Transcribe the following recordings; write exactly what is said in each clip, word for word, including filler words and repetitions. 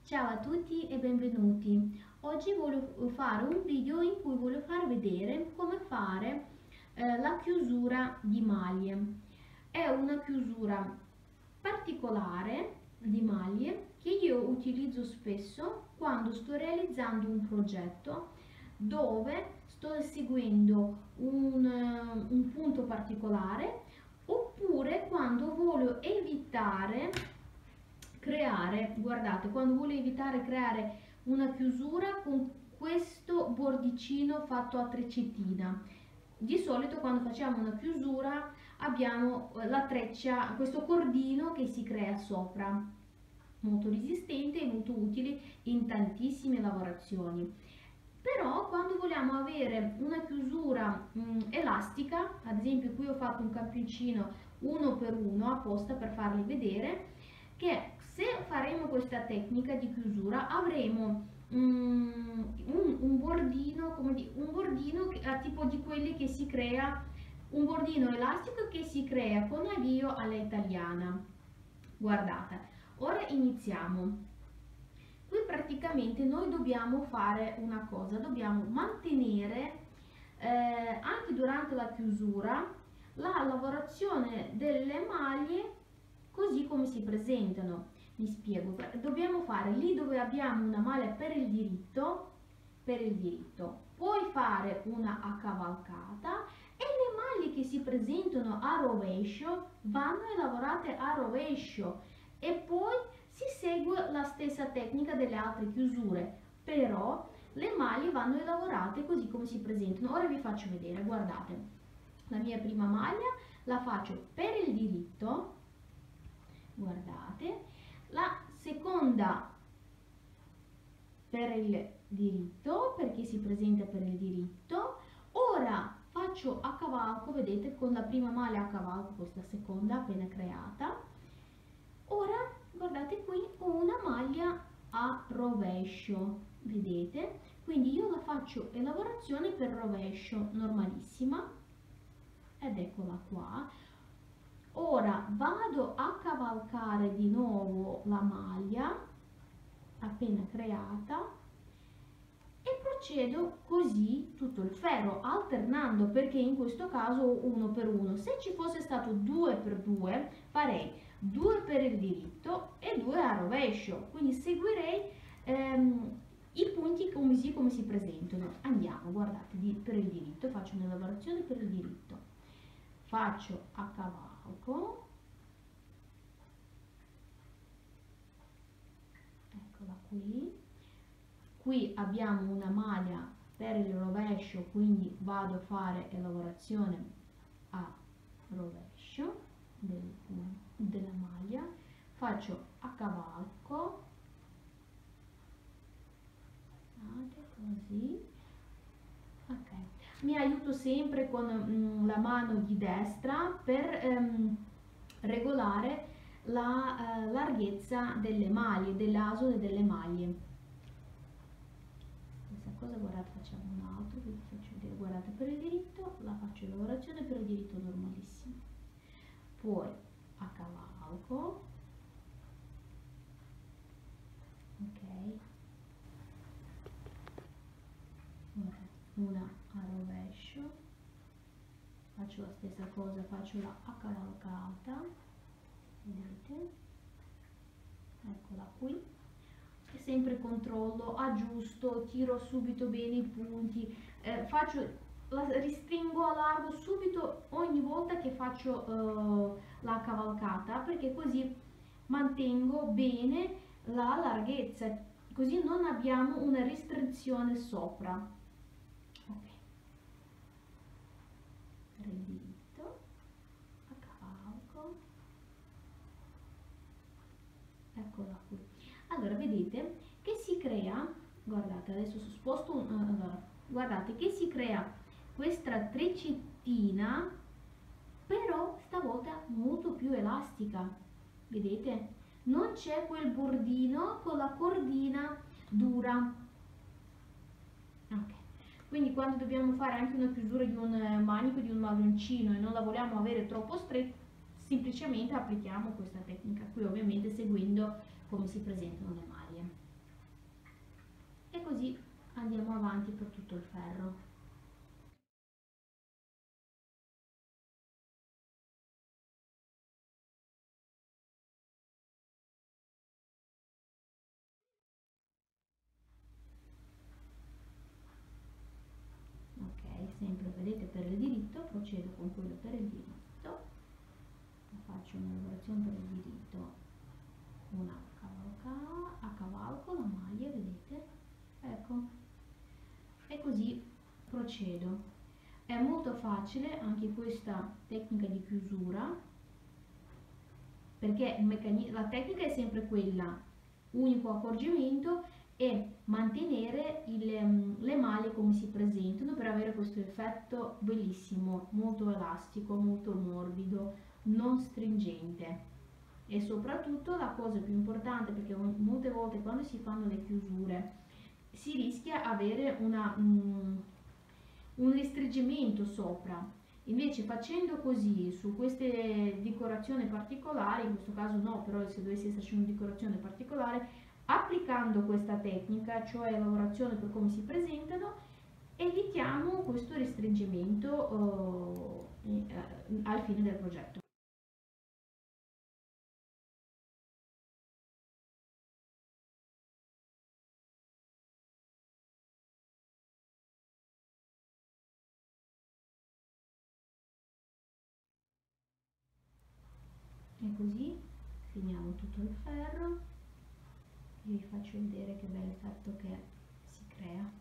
Ciao a tutti e benvenuti. Oggi voglio fare un video in cui voglio far vedere come fare eh, la chiusura di maglie. È una chiusura particolare di maglie che io utilizzo spesso quando sto realizzando un progetto dove sto seguendo un, uh, un punto particolare, oppure quando voglio evitare creare, guardate, quando voglio evitare creare una chiusura con questo bordicino fatto a trecettina. Di solito quando facciamo una chiusura abbiamo la treccia, questo cordino che si crea sopra, molto resistente e molto utile in tantissime lavorazioni. Però quando vogliamo avere una chiusura mh, elastica, ad esempio qui ho fatto un campioncino uno per uno apposta per farli vedere, che se faremo questa tecnica di chiusura avremo mm, un, un bordino, come di, un bordino che, a tipo di quelli che si crea, un bordino elastico che si crea con avvio alla italiana. Guardate, ora iniziamo. Qui praticamente noi dobbiamo fare una cosa, dobbiamo mantenere eh, anche durante la chiusura la lavorazione delle maglie così come si presentano. Mi spiego, dobbiamo fare lì dove abbiamo una maglia per il diritto, per il diritto, poi fare una accavalcata e le maglie che si presentano a rovescio vanno lavorate a rovescio e poi si segue la stessa tecnica delle altre chiusure, però le maglie vanno lavorate così come si presentano. Ora vi faccio vedere, guardate, la mia prima maglia la faccio per il diritto, guardate, la seconda per il diritto perché si presenta per il diritto. Ora faccio a cavalco, vedete, con la prima maglia a cavalco questa seconda appena creata. Ora guardate qui ho una maglia a rovescio, vedete, quindi io la faccio in lavorazione per rovescio normalissima ed eccola qua. Ora vado a cavalcare di nuovo la maglia appena creata e procedo così tutto il ferro, alternando, perché in questo caso uno per uno. Se ci fosse stato due per due farei due per il diritto e due a rovescio, quindi seguirei ehm, i punti così come si presentano. Andiamo, guardate, di, per il diritto faccio una lavorazione per il diritto, faccio a cavalco, eccola qui, qui abbiamo una maglia per il rovescio, quindi vado a fare la lavorazione a rovescio del, della maglia, faccio a cavalco, così, ok. Mi aiuto sempre con mm, la mano di destra per ehm, regolare la eh, larghezza delle maglie, dell'asole delle maglie. Stessa cosa, guardate, facciamo un altro, vi faccio vedere, guardate, per il diritto la faccio in lavorazione per il diritto normalissimo, poi a cavalco, ok, una a rovescio, faccio la stessa cosa, faccio la a cavalcata, vedete, eccola qui, e sempre controllo, aggiusto, tiro subito bene i punti, eh, faccio, la, ristringo, allargo subito ogni volta che faccio eh, la cavalcata, perché così mantengo bene la larghezza, così non abbiamo una restrizione sopra. Per il diritto, a cavalco, eccola qui. Allora vedete che si crea, guardate, adesso sposto un, allora, guardate che si crea questa trecettina, però stavolta molto più elastica, vedete, non c'è quel bordino con la cordina dura, ok. Quindi quando dobbiamo fare anche una chiusura di un manico, di un maglioncino e non la vogliamo avere troppo stretta, semplicemente applichiamo questa tecnica qui, ovviamente seguendo come si presentano le maglie. così andiamo avanti per tutto il ferro. Ok, sempre vedete per il diritto, procedo con quello per il diritto, faccio una lavorazione per il diritto, una cavalca, a cavalco la maglia, vedete? Ecco, e così procedo. È molto facile anche questa tecnica di chiusura, perché il la tecnica è sempre quella, unico accorgimento è mantenere il, le maglie come si presentano per avere questo effetto bellissimo, molto elastico, molto morbido, non stringente. E soprattutto la cosa più importante, perché molte volte quando si fanno le chiusure si rischia avere una, um, un restringimento sopra. Invece facendo così su queste decorazioni particolari, in questo caso no, però se dovesse esserci una decorazione particolare, applicando questa tecnica, cioè lavorazione per come si presentano, evitiamo questo restringimento uh, eh, al fine del progetto. E così finiamo tutto il ferro e vi faccio vedere che bel effetto che si crea.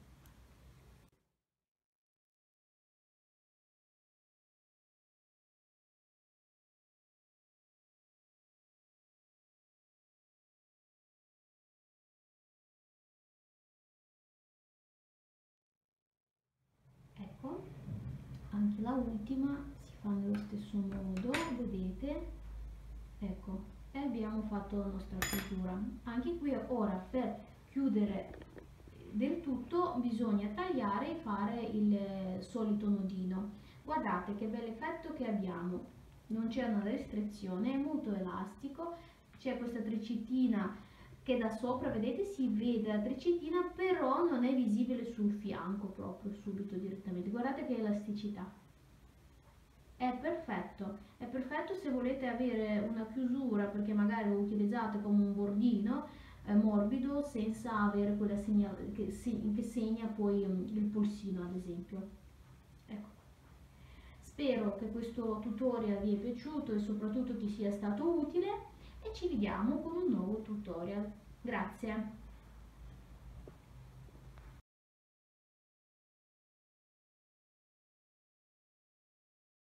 Ecco, anche la ultima si fa nello stesso modo, vedete? Ecco, e abbiamo fatto la nostra chiusura. Anche qui ora per chiudere del tutto bisogna tagliare e fare il solito nodino. Guardate che bel effetto che abbiamo, non c'è una restrizione, è molto elastico, c'è questa tricitina che da sopra, vedete, si vede la tricitina, però non è visibile sul fianco proprio subito direttamente. Guardate che elasticità. È perfetto, è perfetto se volete avere una chiusura perché magari lo utilizzate come un bordino eh, morbido senza avere quella segna che, se, che segna poi um, il polsino ad esempio. Ecco. Spero che questo tutorial vi è piaciuto e soprattutto ti sia stato utile e ci vediamo con un nuovo tutorial. Grazie!